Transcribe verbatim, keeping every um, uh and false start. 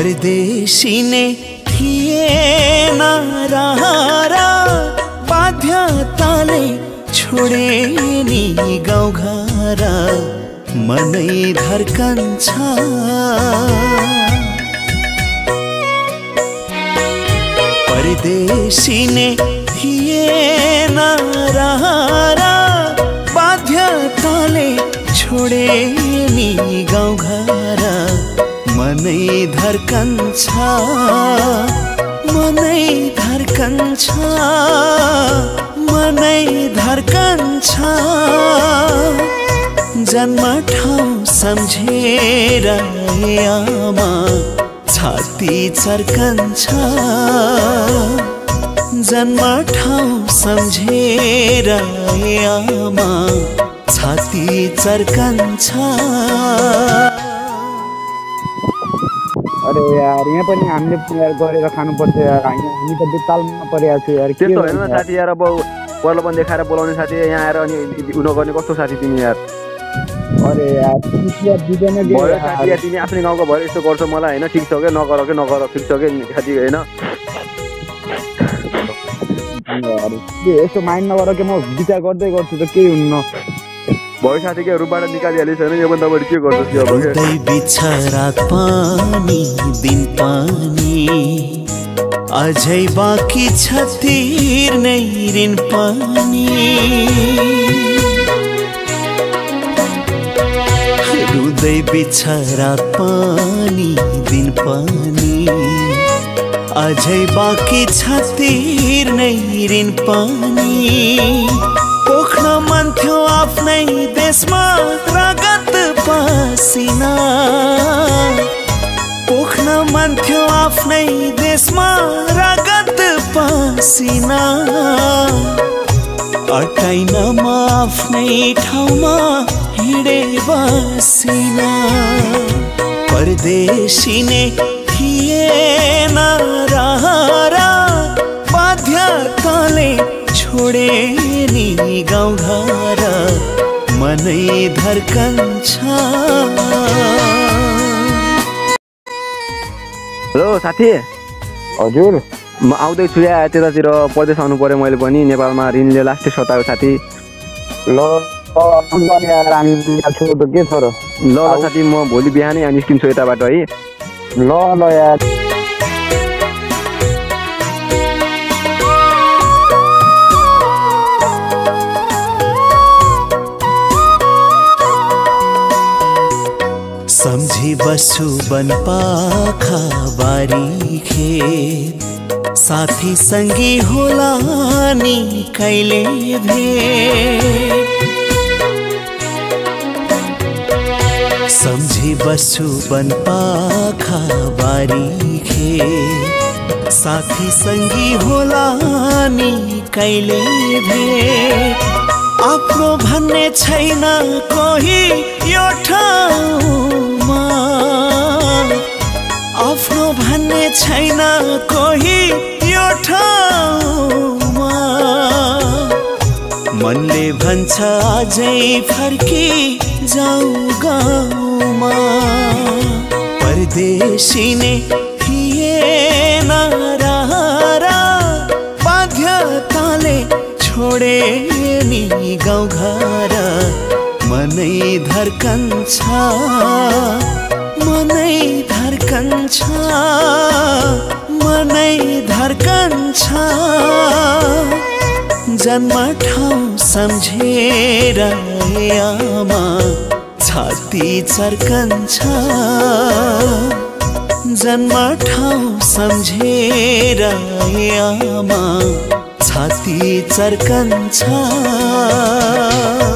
परदेशी ने थिएन रारा बाध्यताले छोडे नि गाउँघर मनै धर्कन्छ परदेशी ने थिएन रारा बाध्यताले छोडे नि गाउँघर मनै धर्कन्छ मनै धर्कन्छ मनै धर्कन्छ जन्म ठाउँ सम्झेर आमा छाती चर्कन्छ जन्म ठाउँ सम्झेर आमा छाती चर्कन्छ। अरे यार यहाँ पनि हामीले यार गरेर खानुपर्छ यार हामी त बेतालमा परेको छु यार के होइन साथी यार अब प्रलोभन देखाएर बोलाउने साथी यहाँ आएर अनि उ नगर्ने कस्तो साथी तिमी यार। अरे यार भयो साथी यार तिमी आफ्नै गाउँको भएर यस्तो गर्छौ मलाई होइन ठिक छ क्या नगर के नगर ठिक छ कि साथी होइन यस्तो माइन्ड नगर के म विचार गर्दै गर्छु त केही हुन्न भयो साथी के रूपबाट निकालिहालिस् होइन यो भन्दा बढी के गर्छस् अब बिछा रात पानी दिन पानी अझै बाँकी छ तिर्नै ऋण पानी रुँदै बिछा रात पानी दिन पानी अझै बाँकी छ तिर्नै ऋण पानी पोख्न मन थियो आफ्नै देशमा रगत पसिना पोख्न मन थियो आफ्नै देशमा रगत पसिना अटाइन म आफ्नै ठाउँमा हिँडे बसिना परदेशी ने थिएन रारा बाध्यताले छोडे नि गाउँघर मनै धर्कन्छ। हेलो साथी हजुर म आउँदैछु या त्यतातिर परदेश आउनु पर्यो मैले पनि नेपालमा ऋणले लास्टै सतायो साथी ल यार हामी छु त के छ र ल साथी म भोलि बिहानै निस्किन्छु यताबाट है ल ल यार सम्झी बसु बन पाखा बारी खेत साथी संगी होला नि कहिले भेट सम्झी बसु बन पाखा बारी खेत साथी संगी होला नि कहिले भेट आफ्नो भन्ने छैन कोही यो ठाउँमा आफ्नो भन्ने छैन कोही यो ठाउँमा मनले भन्छ अझै फर्की जाऊ गाउँमा परदेशी ने थिएन रारा बाध्यताले छोडे नि गाउँघर मनै धर्कन्छ मनै धर्कन्छ मनै धर्कन्छ जन्म ठाउँ सम्झेर आमा छाती चर्कन्छ जन्म ठाउँ सम्झेर आमा छाती चर्कन्छ।